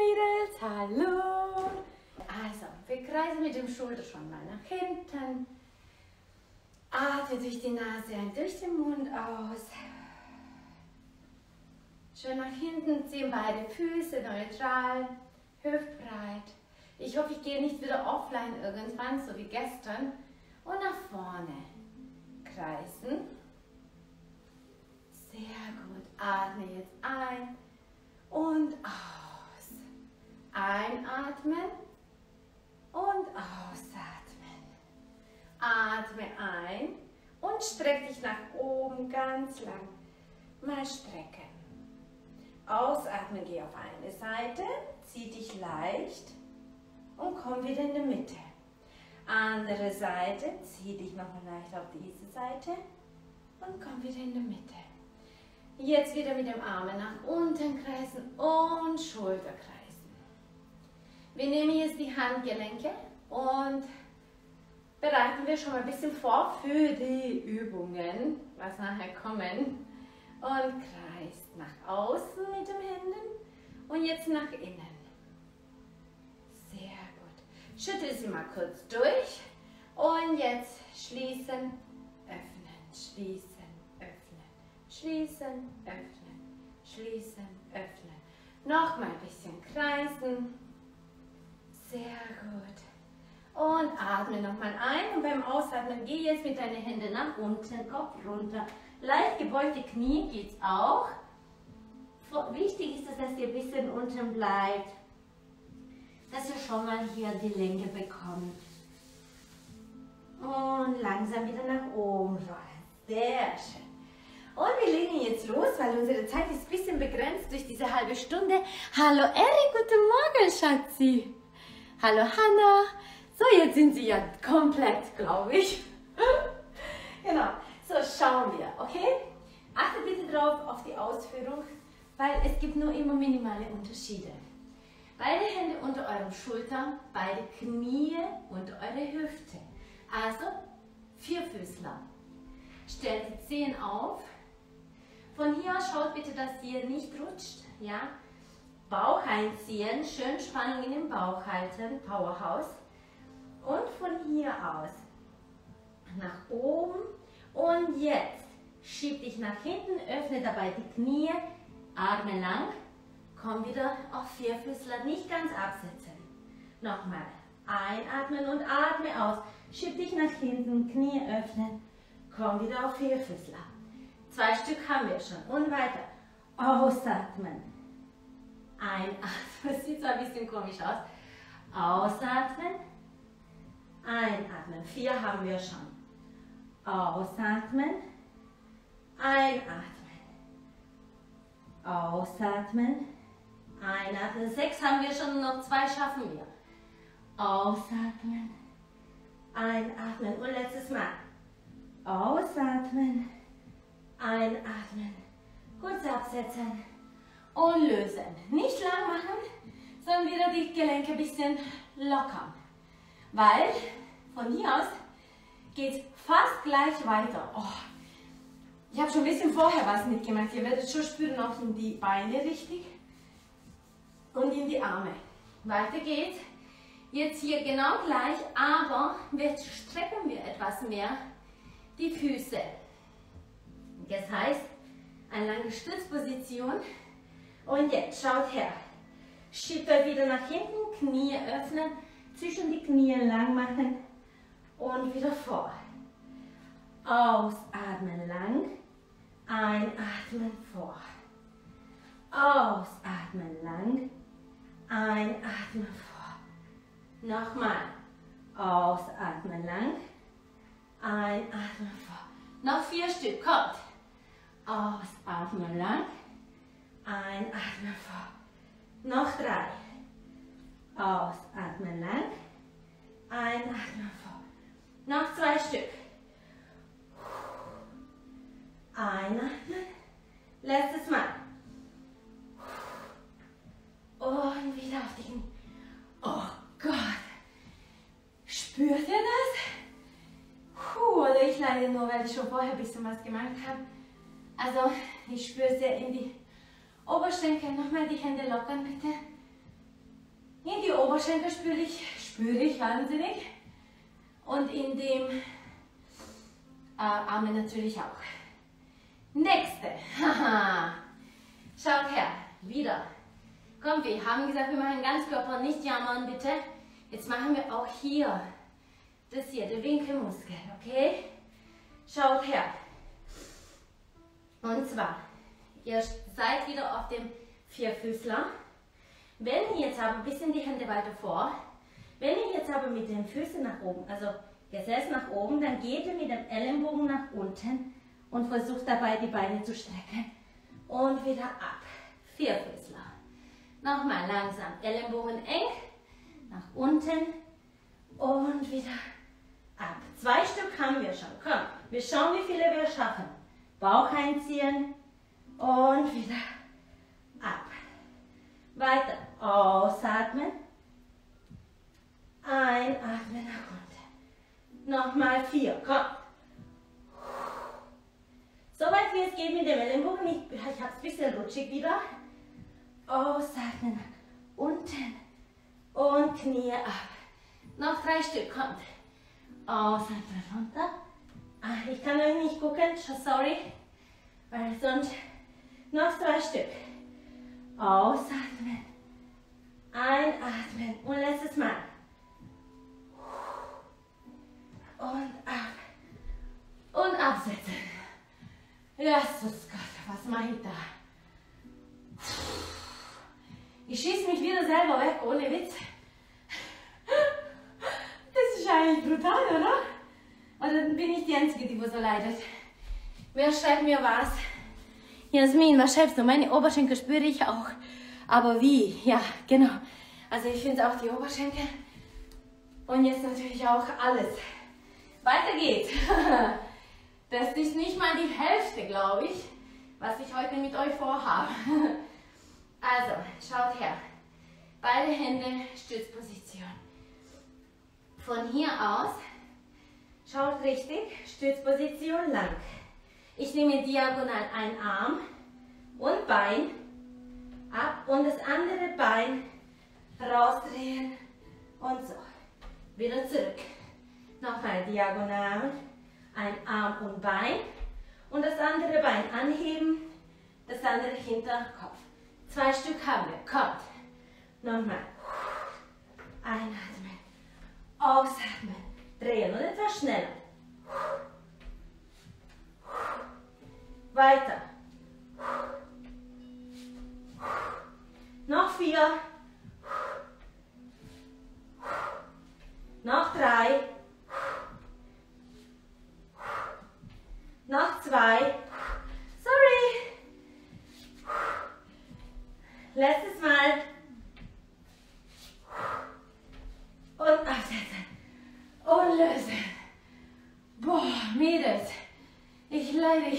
Mädels, hallo! Also, wir kreisen mit dem Schulter schon mal nach hinten. Atme durch die Nase ein, durch den Mund aus. Schön nach hinten, ziehen beide Füße neutral, hüftbreit. Ich hoffe, ich gehe nicht wieder offline irgendwann, so wie gestern. Und nach vorne kreisen. Sehr gut. Atme jetzt ein und aus. Einatmen und ausatmen. Atme ein und streck dich nach oben ganz lang. Mal strecken. Ausatmen, geh auf eine Seite, zieh dich leicht und komm wieder in die Mitte. Andere Seite, zieh dich nochmal leicht auf diese Seite und komm wieder in die Mitte. Jetzt wieder mit dem Armen nach unten kreisen und Schulter kreisen. Wir nehmen jetzt die Handgelenke und bereiten wir schon mal ein bisschen vor für die Übungen, was nachher kommen. Und kreist nach außen mit den Händen und jetzt nach innen. Sehr gut. Schüttel sie mal kurz durch und jetzt schließen, öffnen, schließen, öffnen, schließen, öffnen, schließen, öffnen. Nochmal ein bisschen kreisen. Sehr gut. Und atme nochmal ein und beim Ausatmen geh jetzt mit deinen Händen nach unten, Kopf runter. Leicht gebeugte Knie geht es auch. Wichtig ist, dass ihr ein bisschen unten bleibt, dass ihr schon mal hier die Länge bekommt. Und langsam wieder nach oben rollen. Sehr schön. Und wir legen jetzt los, weil unsere Zeit ist ein bisschen begrenzt durch diese halbe Stunde. Hallo Eri, guten Morgen, Schatzi. Hallo Hanna. So, jetzt sind sie ja komplett, glaube ich. Genau. So, schauen wir, okay? Achtet bitte drauf auf die Ausführung, weil es gibt nur immer minimale Unterschiede. Beide Hände unter eurem Schultern, beide Knie unter eure Hüfte. Also Vierfüßler. Stellt die Zehen auf. Von hier aus schaut bitte, dass ihr nicht rutscht. Ja? Bauch einziehen, schön Spannung in den Bauch halten, Powerhouse. Und von hier aus nach oben. Und jetzt schieb dich nach hinten, öffne dabei die Knie, Arme lang, komm wieder auf Vierfüßler, nicht ganz absetzen. Nochmal, einatmen und atme aus, schieb dich nach hinten, Knie öffnen, komm wieder auf Vierfüßler. 2 Stück haben wir schon und weiter. Ausatmen, einatmen, das sieht zwar ein bisschen komisch aus, ausatmen, einatmen, 4 haben wir schon. Ausatmen, einatmen, ausatmen, einatmen. 6 haben wir schon, noch 2 schaffen wir. Ausatmen, einatmen und letztes Mal. Ausatmen, einatmen, kurz absetzen und lösen. Nicht lang machen, sondern wieder die Gelenke ein bisschen lockern. Weil von hier aus geht es fast gleich weiter. Oh, ich habe schon ein bisschen vorher was mitgemacht. Ihr werdet schon spüren, auch in die Beine richtig und in die Arme. Weiter geht's. Jetzt hier genau gleich, aber jetzt strecken wir etwas mehr die Füße. Das heißt, eine lange Stützposition. Und jetzt schaut her. Schiebt euch wieder nach hinten, Knie öffnen, zwischen die Knie lang machen. Und wieder vor. Ausatmen lang. Einatmen vor. Ausatmen lang. Einatmen vor. Nochmal. Ausatmen lang. Einatmen vor. Noch 4 Stück. Kommt. Ausatmen lang. Einatmen vor. Noch 3. Ausatmen lang. Einatmen vor. Noch 2 Stück. Einatmen. Letztes Mal. Und wieder auf die Knie. Oh Gott. Spürt ihr das? Oder ich leide nur, weil ich schon vorher ein bisschen was gemacht habe. Also ich spüre sehr in die Oberschenkel. Nochmal die Hände lockern bitte. Oberschenkel spüre ich wahnsinnig. Und in dem Arme natürlich auch. Nächste. Schaut her. Wieder. Komm, wir haben gesagt, wir machen Ganzkörper, nicht jammern, bitte. Jetzt machen wir auch hier. Das hier, der Winkelmuskel, okay? Schaut her. Und zwar, ihr seid wieder auf dem Vierfüßler. Wenn ihr jetzt aber ein bisschen die Hände weiter vor, wenn ihr jetzt aber mit den Füßen nach oben, also Gesäß nach oben, dann geht ihr mit dem Ellenbogen nach unten und versucht dabei die Beine zu strecken. Und wieder ab. Vierfüßler. Nochmal langsam. Ellenbogen eng, nach unten und wieder ab. 2 Stück haben wir schon. Komm, wir schauen, wie viele wir schaffen. Bauch einziehen und wieder ab. Weiter. Ausatmen. Einatmen nach unten. Nochmal 4. Komm. So weit wie es geht mit dem Ellenbogen. Ich habe es ein bisschen rutschig wieder. Ausatmen nach unten. Und Knie ab. Noch 3 Stück. Kommt. Ausatmen runter. Ach, ich kann euch nicht gucken. Sorry. Weil sonst noch 2 Stück. Ausatmen. Einatmen. Und letztes Mal. Und ab. Und absetzen. Jesus Gott, was mache ich da? Ich schieße mich wieder selber weg, ohne Witz. Das ist eigentlich brutal, oder? Oder bin ich die Einzige, die so leidet? Wer schreibt mir was? Jasmin, was schreibst du? Meine Oberschenkel spüre ich auch. Aber wie? Ja, genau. Also ich finde auch die Oberschenkel. Und jetzt natürlich auch alles. Weiter geht's. Das ist nicht mal die Hälfte, glaube ich, was ich heute mit euch vorhabe. Also, schaut her. Beide Hände, Stützposition. Von hier aus, schaut richtig, Stützposition lang. Ich nehme diagonal einen Arm und Bein ab und das andere Bein rausdrehen und so. Wieder zurück. Nochmal diagonal, ein Arm und Bein und das andere Bein anheben, das andere hinter Kopf. 2 Stück haben wir. Kommt. Nochmal. Einatmen. Ausatmen. Drehen und etwas schneller. Weiter. Noch 4. Noch 3. Noch 2. Sorry. Letztes Mal. Und absetzen. Und lösen. Boah, Mädels. Ich leide.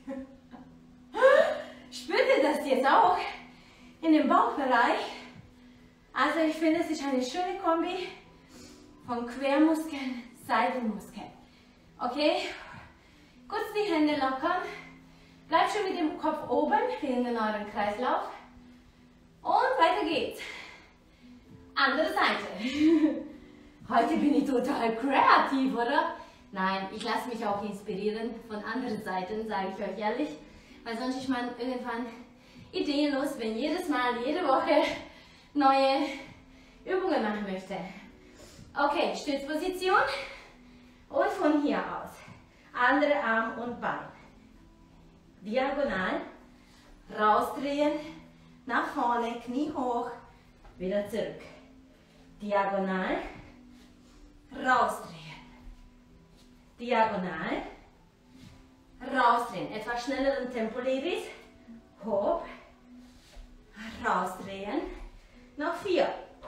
Spürt ihr das jetzt auch? In dem Bauchbereich? Also ich finde, es ist eine schöne Kombi von Quermuskeln, Seitenmuskeln. Okay? Kurz die Hände lockern. Bleibt schon mit dem Kopf oben, in den euren Kreislauf. Und weiter geht's. Andere Seite. Heute bin ich total kreativ, oder? Nein, ich lasse mich auch inspirieren von anderen Seiten, sage ich euch ehrlich. Weil sonst ist man irgendwann ideenlos, wenn jedes Mal, jede Woche neue Übungen machen möchte. Okay, Stützposition. Und von hier aus. Andere Arm und Bein. Diagonal. Rausdrehen. Nach vorne, Knie hoch. Wieder zurück. Diagonal. Rausdrehen. Diagonal. Rausdrehen. Etwas schnelleren Tempo, Ladies. Hoch. Rausdrehen. Noch 4.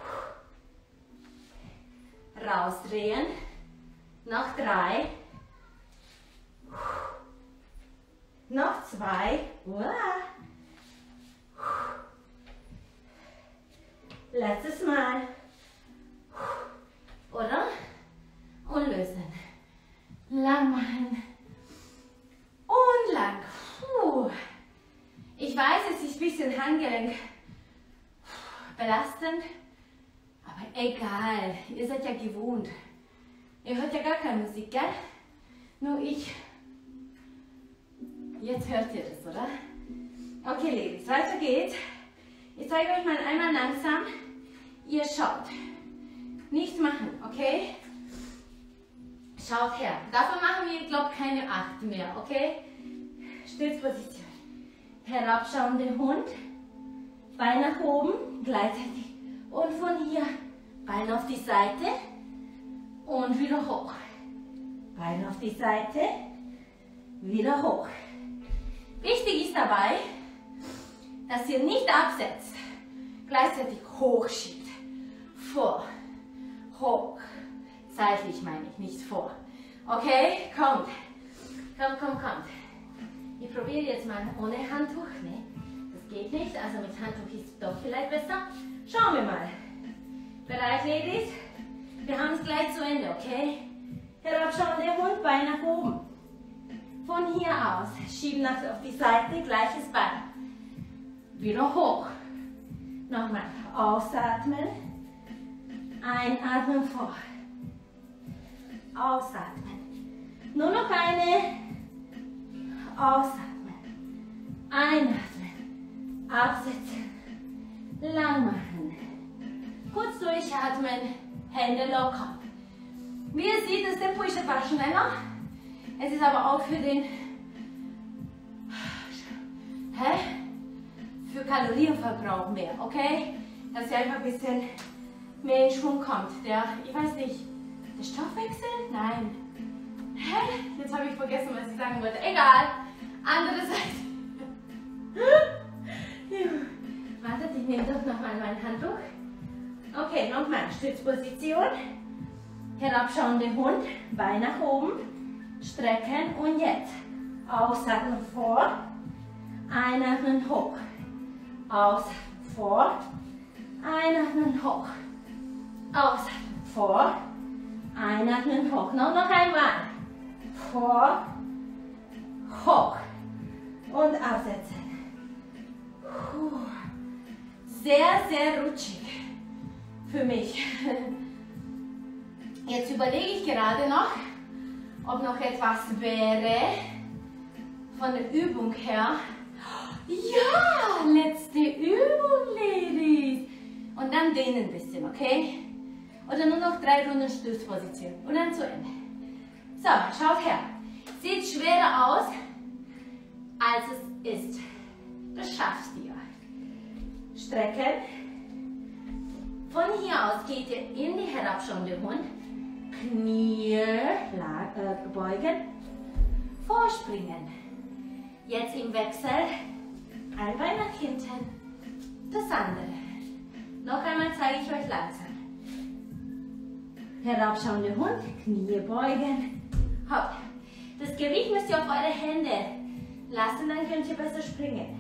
Rausdrehen. Noch 3. Noch 2. Letztes Mal. Oder? Und lösen. Lang machen. Und lang. Puh. Ich weiß, es ist ein bisschen Handgelenk belastend, aber Egal, ihr seid ja gewohnt. Ihr hört ja gar keine Musik, gell? Nur ich. Jetzt hört ihr das, oder? Okay, Ladies, weiter geht's. Ich zeige euch mal einmal langsam. Ihr schaut. Nichts machen, okay? Schaut her. Davon machen wir, ich glaube, keine 8 mehr, okay? Stützposition. Herabschauende Hund. Bein nach oben, gleichzeitig. Und von hier Bein auf die Seite und wieder hoch. Bein auf die Seite, wieder hoch. Wichtig ist dabei, dass ihr nicht absetzt, gleichzeitig hochschiebt. Vor, hoch. Seitlich meine ich, nicht vor. Okay, kommt. Kommt, kommt, kommt. Ich probiere jetzt mal ohne Handtuch. Ne? Das geht nicht, also mit Handtuch ist es doch vielleicht besser. Schauen wir mal. Bereit, Ladies? Wir haben es gleich zu Ende, okay? Herabschauende Hund, Bein nach oben. Von hier aus, schieben auf die Seite, gleiches Bein. Wieder hoch. Nochmal, ausatmen. Einatmen vor. Ausatmen. Nur noch eine. Ausatmen. Einatmen. Absetzen. Lang machen. Kurz durchatmen. Hände locker. Wie ihr seht, das Tempo ist etwas schneller. Es ist aber auch für den für Kalorienverbrauch mehr, okay? Dass ihr einfach ein bisschen mehr in Schwung kommt. Ich weiß nicht, der Stoffwechsel? Nein. Jetzt habe ich vergessen, was ich sagen wollte. Egal. Andere Seite. Wartet, ich nehme doch nochmal mein Handtuch. Okay, nochmal. Stützposition. Herabschauende Hund. Bein nach oben. Strecken und jetzt. Ausatmen vor. Einatmen hoch. Ausatmen vor. Einatmen hoch. Ausatmen vor. Einatmen hoch. Noch einmal. Vor. Hoch. Und absetzen. Sehr, sehr rutschig für mich. Jetzt überlege ich gerade noch, ob noch etwas wäre von der Übung her. Ja, letzte Übung, Ladies. Und dann dehnen ein bisschen, okay? Oder nur noch 3 Runden Stützposition. Und dann zu Ende. So, schaut her. Sieht schwerer aus, als es ist. Das schaffst ihr. Strecken. Von hier aus geht ihr in die herabschauende Hund. Knie beugen. Vorspringen. Jetzt im Wechsel. Ein Bein nach hinten. Das andere. Noch einmal zeige ich euch langsam. Herabschauende Hund. Knie beugen. Hopp. Das Gewicht müsst ihr auf eure Hände lassen, dann könnt ihr besser springen.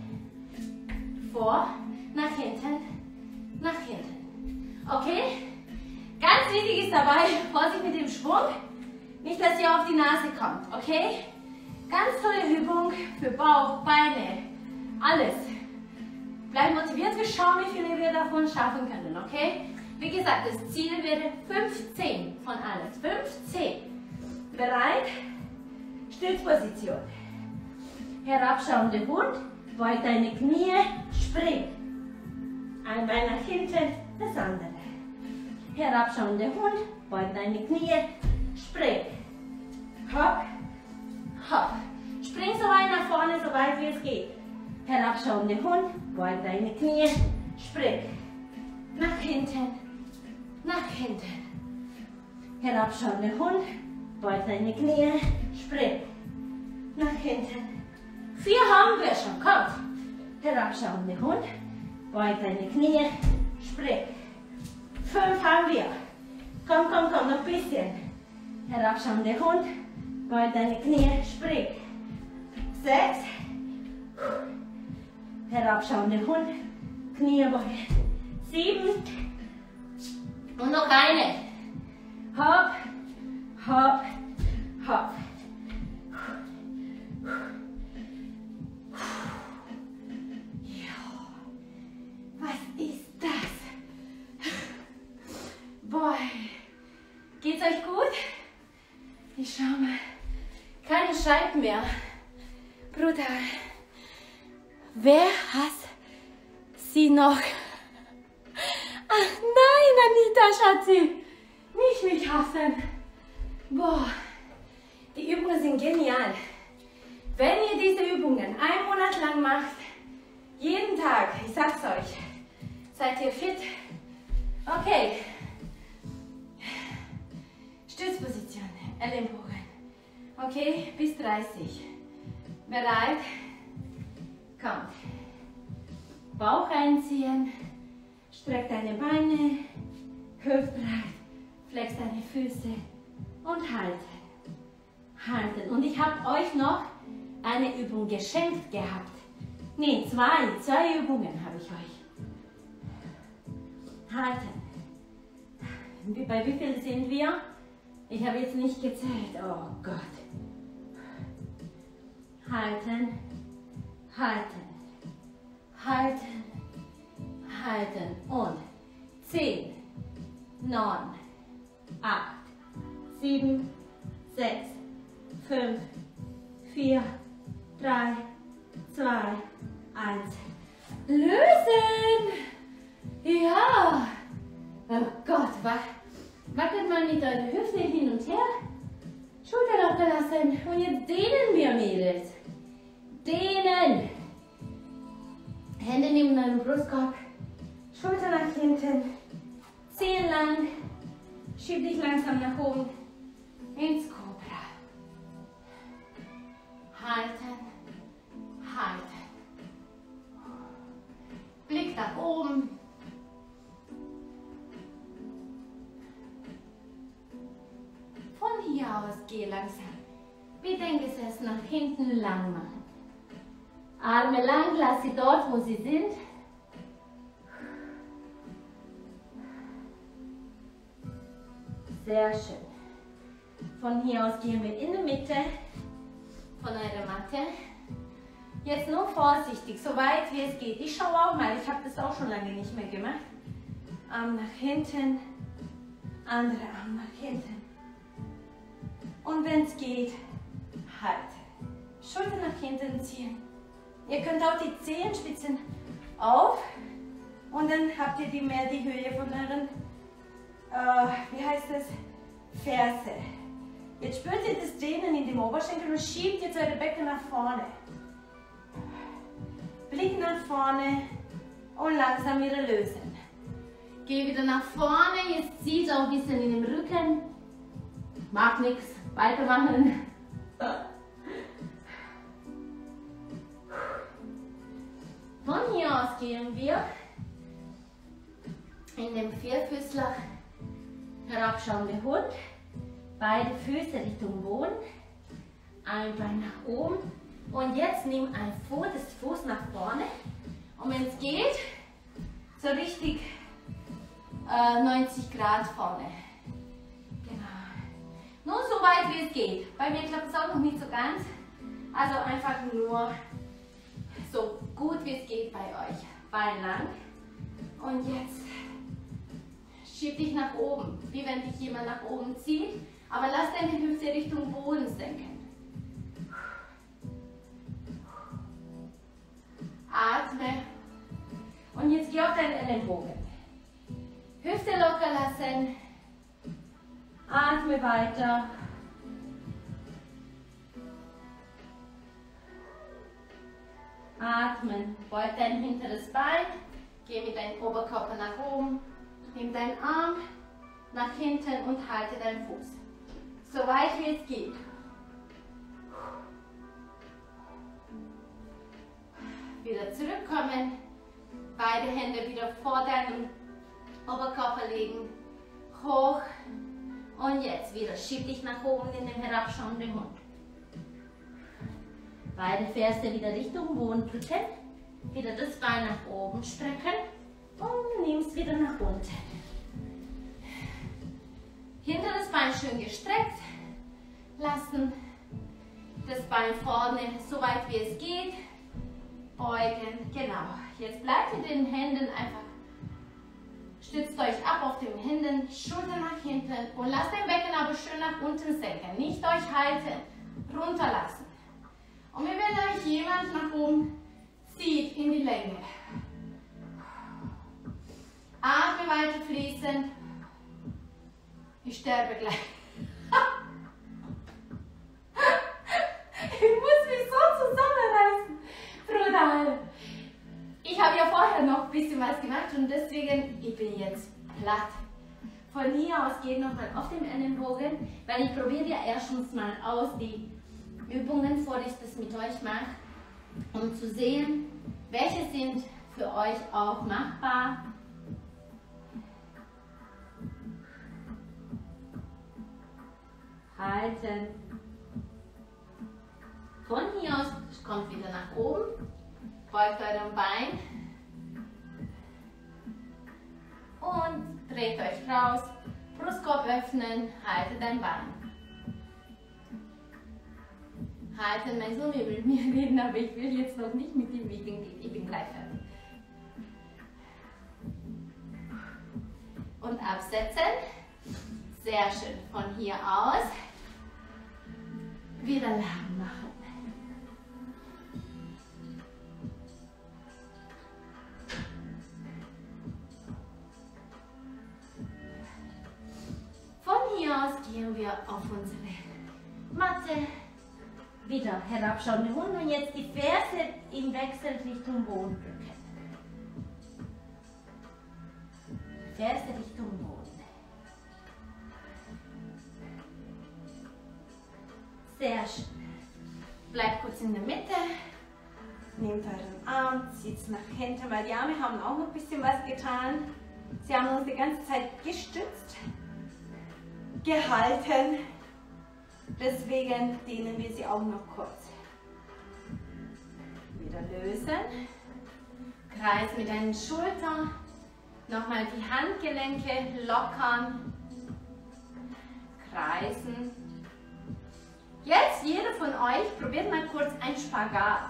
Vor, nach hinten, nach hinten. Okay? Ganz wichtig ist dabei, Vorsicht mit dem Schwung, nicht, dass ihr auf die Nase kommt, okay? Ganz tolle Übung für Bauch, Beine, alles. Bleibt motiviert, wir schauen, wie viele wir davon schaffen können, okay? Wie gesagt, das Ziel wäre 15 von alles, 15. Bereit? Stützposition. Herabschauende Hund, beug deine Knie, spring. Ein Bein nach hinten, das andere. Herabschauende Hund, beug deine Knie, spring. Hopp, hopp. Spring so weit nach vorne, so weit wie es geht. Herabschauende Hund, beug deine Knie, spring. Nach hinten, nach hinten. Herabschauende Hund, beug deine Knie, spring. Nach hinten. 4 haben wir schon, kommt. Herabschauende Hund, beug deine Knie, spring. 5 haben wir. Komm, komm, komm, noch ein bisschen. Herabschauende Hund, beug deine Knie, spring. 6. Herabschauende Hund, Knie beugen. 7. Und noch eine. Hopp, hopp, hopp. Ja, was ist das? Geht's euch gut? Ich schau mal. Keine Scheiben mehr. Brutal. Wer hasst sie noch? Ach nein, Anita, Schatzi. Nicht mich hassen. Boah, die Übungen sind genial. Wenn ihr diese Übungen 1 Monat lang macht, jeden Tag, ich sag's euch, seid ihr fit. Okay. Stützposition, Ellenbogen. Okay, bis 30. Bereit? Kommt. Bauch einziehen. Streck deine Beine. Hüftbreit. Flex deine Füße. Und halten. Halten. Und ich habe euch noch eine Übung geschenkt gehabt. Ne, zwei Übungen habe ich euch. Halten. Bei wie viel sind wir? Ich habe jetzt nicht gezählt. Oh Gott. Halten. Halten. Halten. Halten. Und 10, 9, 8, 7, 6, 5, 4, 3, 2, 1. Lösen! Ja! Oh Gott, wackelt mal mit eurer Hüfte hin und her. Schulter locker lassen. Und jetzt dehnen wir, Mädels. Dehnen. Hände neben deinem Brustkorb. Schulter nach hinten. Zehen lang. Schieb dich langsam nach oben. Ins Cobra. Halten. Halten. Blick nach oben. Von hier aus geh langsam. Wie denkgesessen nach hinten lang machen. Arme lang, lass sie dort, wo sie sind. Sehr schön. Von hier aus gehen wir in die Mitte von eurer Matte. Jetzt nur vorsichtig, so weit wie es geht. Ich schaue auch mal, ich habe das auch schon lange nicht mehr gemacht. Arm nach hinten, andere Arm nach hinten. Und wenn es geht, halten. Schulter nach hinten ziehen. Ihr könnt auch die Zehenspitzen auf und dann habt ihr die Höhe von euren, wie heißt es, Ferse. Jetzt spürt ihr das Dehnen in dem Oberschenkel und schiebt jetzt eure Becken nach vorne. Blick nach vorne und langsam wieder lösen. Geh wieder nach vorne, jetzt zieht auch ein bisschen in den Rücken. Macht nichts, weitermachen. Von hier aus gehen wir in den Vierfüßler herabschauende Hund. Beide Füße Richtung Boden. Ein Bein nach oben. Und jetzt nimm ein Fuß nach vorne. Und wenn es geht, so richtig 90 Grad vorne. Genau. Nur so weit wie es geht. Bei mir klappt es auch noch nicht so ganz. Also einfach nur so gut wie es geht bei euch. Bein lang. Und jetzt schieb dich nach oben, wie wenn dich jemand nach oben zieht. Aber lass deine Hüfte Richtung Boden senken. Atme. Und jetzt geh auf deinen Ellenbogen. Hüfte locker lassen. Atme weiter. Atmen. Beug dein hinteres Bein. Geh mit deinem Oberkörper nach oben. Nimm deinen Arm nach hinten und halte deinen Fuß. So weit wie es geht. Wieder zurückkommen. Beide Hände wieder vor deinem Oberkörper legen. Hoch. Und jetzt wieder. Schieb dich nach oben in den herabschauenden Hund. Beide Ferse wieder Richtung Boden drücken. Wieder das Bein nach oben strecken. Und nimmst wieder nach unten. Hinteres Bein schön gestreckt lassen. Das Bein vorne so weit wie es geht. Beugen. Genau. Jetzt bleibt mit den Händen einfach Stützt euch ab auf den Händen, Schulter nach hinten und lasst den Becken aber schön nach unten senken. Nicht euch halten, runterlassen. Und wie wenn euch jemand nach oben zieht in die Länge. Atme weiter fließend. Ich sterbe gleich. Ich muss mich so zusammenreißen. Brutal. Ich habe ja vorher noch ein bisschen was gemacht und deswegen, ich bin jetzt platt. Von hier aus geht nochmal auf den Ellenbogen, weil ich probiere ja erstens mal aus die Übungen, bevor ich das mit euch mache, um zu sehen, welche sind für euch auch machbar. Halten. Von hier aus kommt wieder nach oben. Beugt euren Bein und dreht euch raus. Brustkorb öffnen, haltet dein Bein. Halten, mein Sohn will mit mir reden, aber ich will jetzt noch nicht mit ihm wiegen gehen. Ich bin gleich fertig. Und absetzen. Sehr schön. Von hier aus wieder lang machen. Von hier aus gehen wir auf unsere Matte. Wieder herabschauende Hunde und jetzt die Ferse in Wechselrichtung Boden drücken. Ferse Richtung Boden. Sehr schön. Bleibt kurz in der Mitte. Nehmt euren Arm, zieht es nach hinten, weil die Arme haben auch noch ein bisschen was getan. Sie haben uns die ganze Zeit gestützt, gehalten. Deswegen dehnen wir sie auch noch kurz. Wieder lösen. Kreis mit deinen Schultern. Nochmal die Handgelenke lockern. Kreisen. Jetzt jeder von euch probiert mal kurz einen Spagat.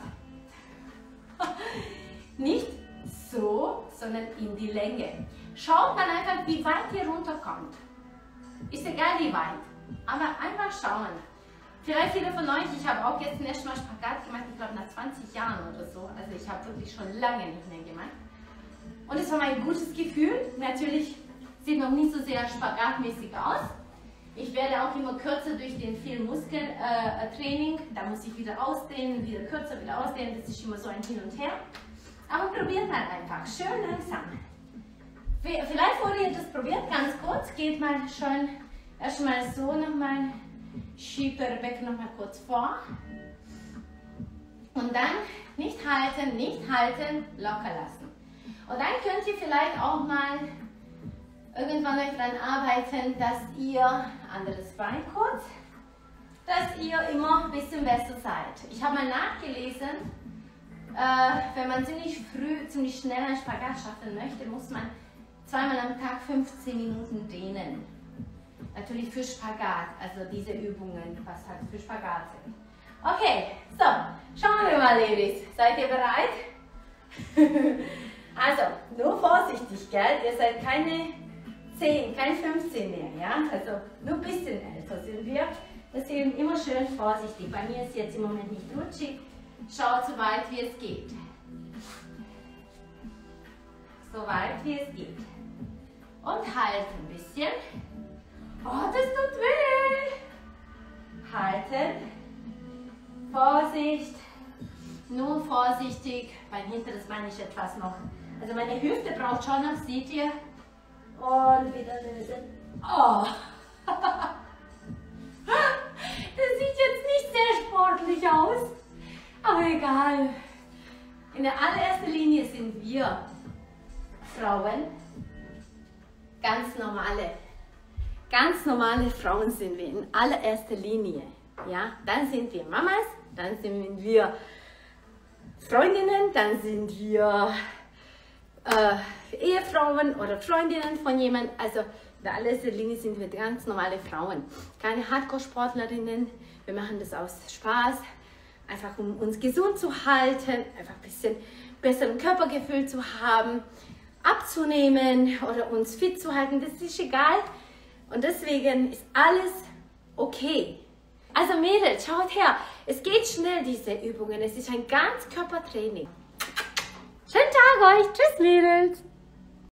Nicht so, sondern in die Länge. Schaut mal einfach, wie weit ihr runterkommt. Ist egal wie weit. Aber einfach schauen. Vielleicht jeder von euch, ich habe auch gestern erst mal Spagat gemacht, ich glaube nach 20 Jahren oder so. Also ich habe wirklich schon lange nicht mehr gemacht. Und es war mein gutes Gefühl. Natürlich sieht noch nicht so sehr spagatmäßig aus. Ich werde auch immer kürzer durch den viel Muskeltraining. Da muss ich wieder ausdehnen, wieder kürzer, wieder ausdehnen. Das ist immer so ein Hin und Her. Aber probiert mal einfach, schön langsam. Vielleicht, wo ihr das probiert, ganz kurz, geht mal schön erstmal so nochmal, schiebt eure Becken nochmal kurz vor. Und dann nicht halten, locker lassen. Und dann könnt ihr vielleicht auch mal irgendwann euch daran arbeiten, dass ihr, anderes Bein kurz, dass ihr immer ein bisschen besser seid. Ich habe mal nachgelesen, wenn man ziemlich früh, ziemlich schnell einen Spagat schaffen möchte, muss man zweimal am Tag 15 Minuten dehnen. Natürlich für Spagat, also diese Übungen, was halt für Spagat sind. Okay, so, schauen wir mal, Ladies. Seid ihr bereit? Also, nur vorsichtig, gell? Ihr seid keine 10, kein 15 mehr, ja? Also, nur ein bisschen älter sind wir. Deswegen immer schön vorsichtig. Bei mir ist jetzt im Moment nicht rutschig. Schaut so weit, wie es geht. So weit, wie es geht. Und halt ein bisschen. Oh, das tut weh. Halten. Vorsicht. Nur vorsichtig. Mein hinteres Bein ist etwas noch. Also meine Hüfte braucht schon noch, seht ihr? Und wieder lösen. Oh. Das sieht jetzt nicht sehr sportlich aus. Aber egal. In der allerersten Linie sind wir Frauen ganz normale Frauen sind wir in allererster Linie. Ja? Dann sind wir Mamas, dann sind wir Freundinnen, dann sind wir Ehefrauen oder Freundinnen von jemandem. Also in der allerersten Linie sind wir ganz normale Frauen. Keine Hardcore-Sportlerinnen. Wir machen das aus Spaß, einfach um uns gesund zu halten, einfach ein bisschen besseren Körpergefühl zu haben. abzunehmen oder uns fit zu halten, das ist egal. Und deswegen ist alles okay. Also Mädels, schaut her, es geht schnell, diese Übungen. Es ist ein Ganzkörpertraining. Schönen Tag euch. Tschüss Mädels.